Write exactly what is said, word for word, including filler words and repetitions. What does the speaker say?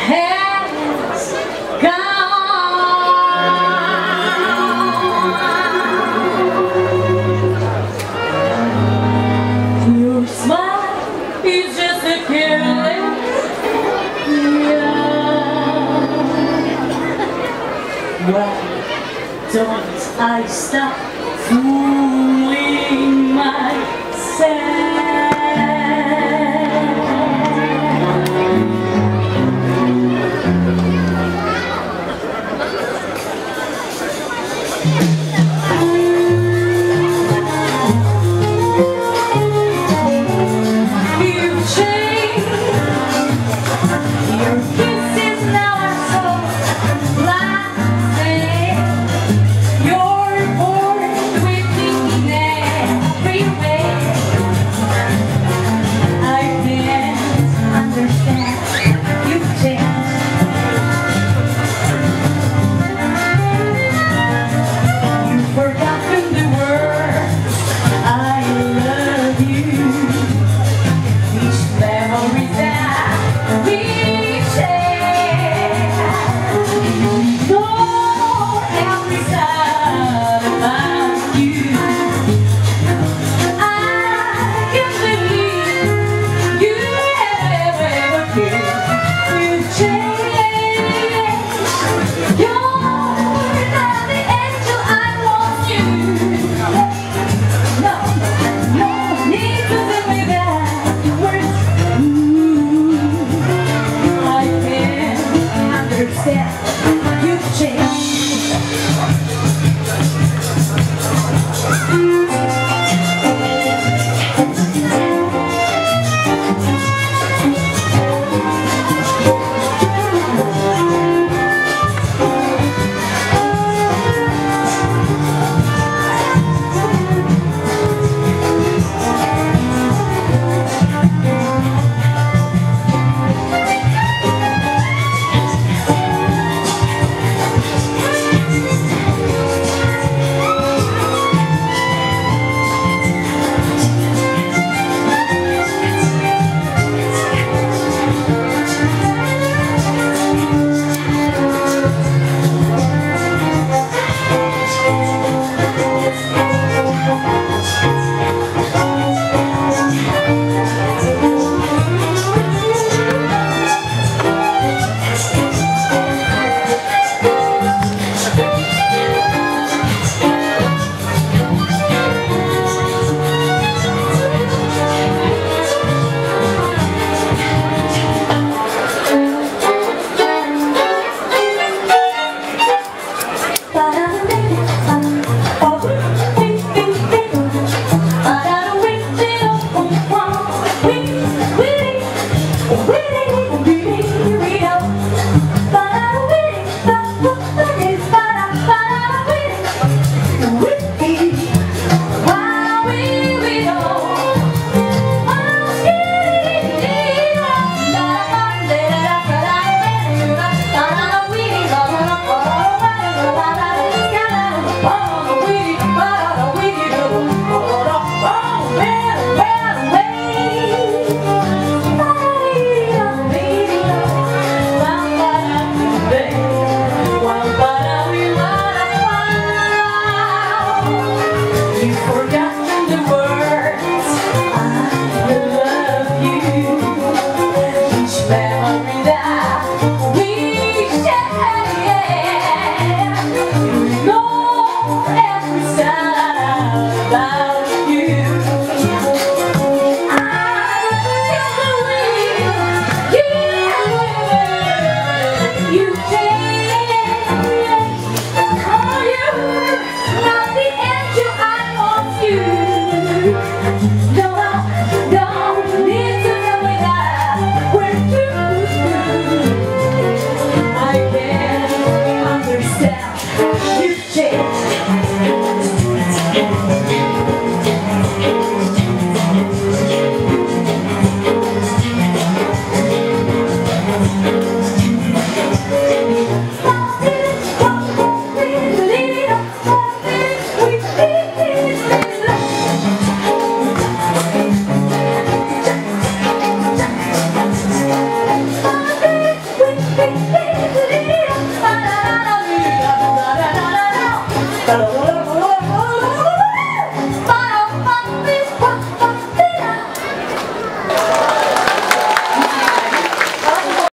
has gone. Your smile is just a careless why don't I stop fooling myself? You've changed. Your kisses now are so blasé. You're bored with me in every way. I can't understand. You've changed. You've forgotten the words I love you. Each memory that we share, you know every side about you. I can't believe you ever cared. You've changed. You're not the angel I want you. No, no need to tell me that words. Ooh, I can't understand.